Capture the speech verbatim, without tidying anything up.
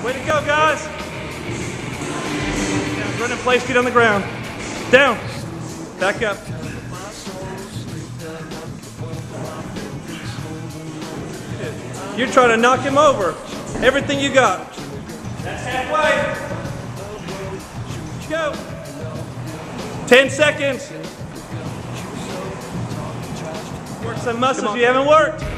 Way to go, guys. Run in place, feet on the ground. Down. Back up. You're trying to knock him over. Everything you got. That's halfway. Go. Ten seconds. Work some muscles you haven't worked.